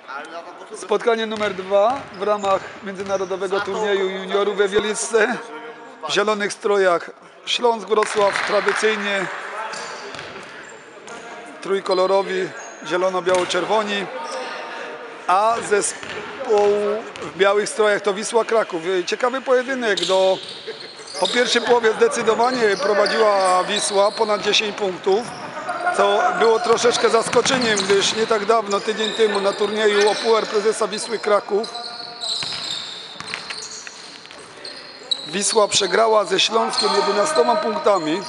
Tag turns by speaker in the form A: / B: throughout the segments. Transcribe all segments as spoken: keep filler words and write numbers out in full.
A: Spotkanie numer dwa w ramach międzynarodowego turnieju juniorów we Wieliczce. W zielonych strojach Śląsk Wrocław, tradycyjnie trójkolorowi, zielono-biało-czerwoni, a zespołu w białych strojach to Wisła Kraków. Ciekawy pojedynek. Do, po pierwszej połowie zdecydowanie prowadziła Wisła, ponad dziesięć punktów, co było troszeczkę zaskoczeniem, gdyż nie tak dawno, tydzień temu na turnieju o Puchar Prezesa Wisły Kraków Wisła przegrała ze Śląskiem jedenastoma punktami.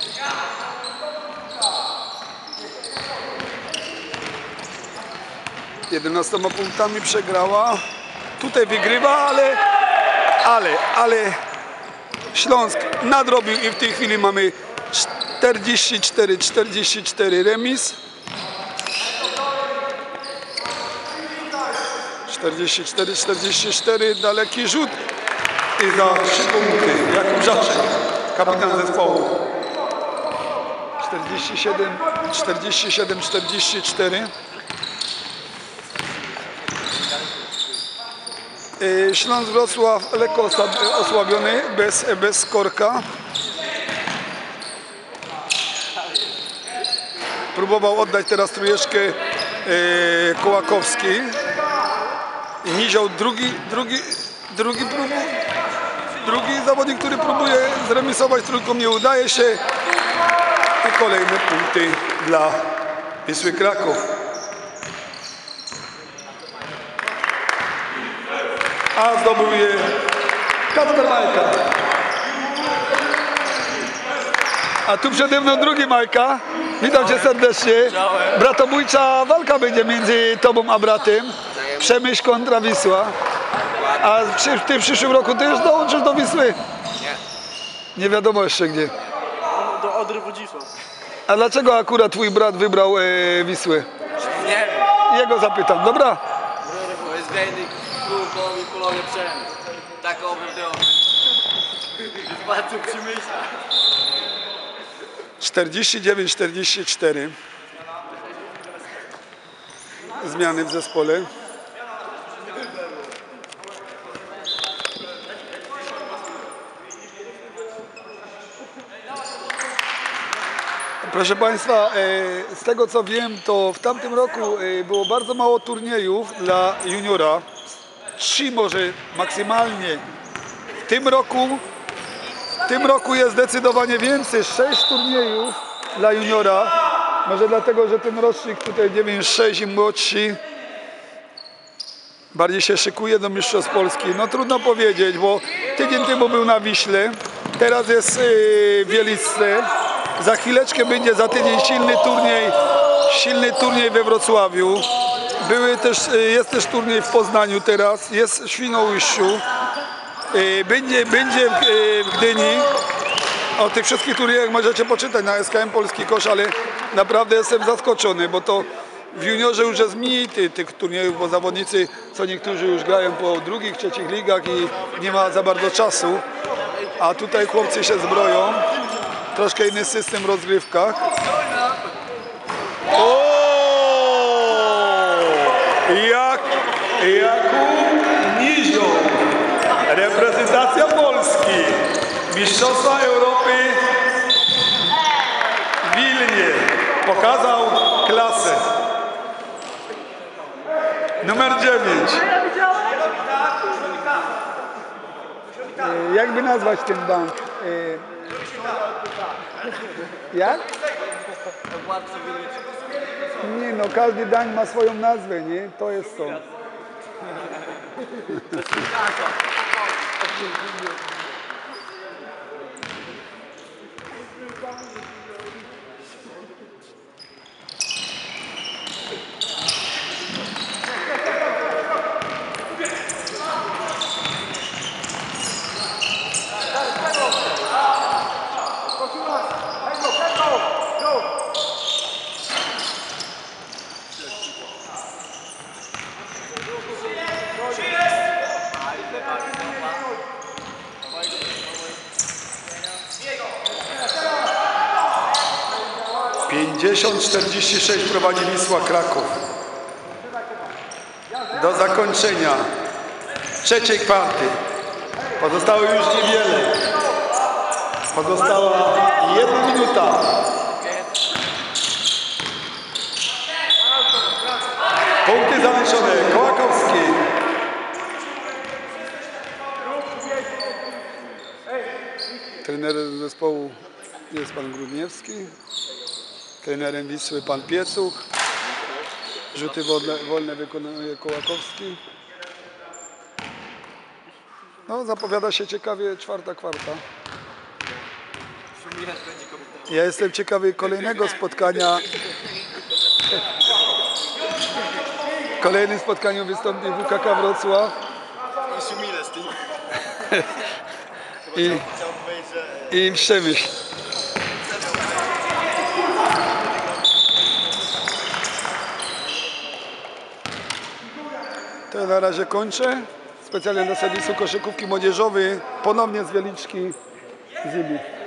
A: jedenastoma punktami przegrała. Tutaj wygrywa, ale, ale, ale Śląsk nadrobił i w tej chwili mamy czterdzieści cztery czterdzieści cztery remis. czterdzieści cztery czterdzieści cztery, daleki rzut i za trzy punkty Jakub Żaszek, kapitan zespołu. czterdzieści siedem czterdzieści siedem czterdzieści cztery. Śląsk Wrocław lekko osłabiony, bez, bez skorka. Próbował oddać teraz trójeczkę e, Kołakowski. I Nizioł drugi, drugi, drugi, próbu, drugi zawodnik, który próbuje zremisować trójką, nie udaje się. I kolejne punkty dla Wisły Kraków. A zdobył je Kacper Majka. A tu przede mną drugi Majka. Witam cię serdecznie. Bratobójcza walka będzie między tobą a bratem. Przemyśl kontra Wisła. A przy, ty w przyszłym roku też dołączysz do Wisły?
B: Nie.
A: Nie wiadomo jeszcze gdzie.
C: Do Odry Wodzisław.
A: A dlaczego akurat twój brat wybrał e, Wisły?
B: Nie wiem.
A: Jego zapytam, dobra?
B: To jest gejny kulowy, kulowy przemysł. Tak oby było. Bardzo przemyśla.
A: czterdzieści dziewięć czterdzieści cztery. Zmiany w zespole. Proszę Państwa, z tego co wiem, to w tamtym roku było bardzo mało turniejów dla juniora. Trzy może maksymalnie. W tym roku, w tym roku jest zdecydowanie więcej. Sześć turniejów dla juniora. Może dlatego, że ten rocznik tutaj dziewięćdziesiąt sześć i młodsi bardziej się szykuje do Mistrzostw Polski. No trudno powiedzieć, bo tydzień temu był na Wiśle, teraz jest w Wieliczce. Za chwileczkę będzie za tydzień silny turniej, silny turniej we Wrocławiu. Były też, jest też turniej w Poznaniu teraz, jest w Świnoujściu. Będzie, będzie w Gdyni. O tych wszystkich turniejach możecie poczytać na S K M Polski Kosz, ale naprawdę jestem zaskoczony, bo to w juniorze już jest mniej tych, tych turniejów, bo zawodnicy, co niektórzy już grają po drugich, trzecich ligach i nie ma za bardzo czasu. A tutaj chłopcy się zbroją. Troszkę inny system w rozgrywkach. O! Jak, Jakub Nizioł. Reprezentacja Polski. Mistrzostwa Europy w Wilnie. Pokazał klasę. Numer dziewięć. Jakby nazwać ten bank? Jak? Nie no, każdy dań ma swoją nazwę, nie? To jest to. pięćdziesiąt czterdzieści sześć prowadzi Wisła Kraków. do zakończenia trzeciej kwarty. Pozostało już niewiele. Pozostała jedna minuta. Punkty zaliczone. Kołakowski. Trenerem zespołu jest pan Grudniewski. Trenerem Wisły pan Piecuch. Rzuty wolne, wolne wykonuje Kołakowski. No, zapowiada się ciekawie czwarta kwarta. Ja jestem ciekawy kolejnego spotkania. W kolejnym spotkaniu wystąpi W K K Wrocław. I, i Przemyśl. To na razie kończę. Specjalnie dla serwisu koszykówki młodzieżowej. Ponownie z Wieliczki Zibi.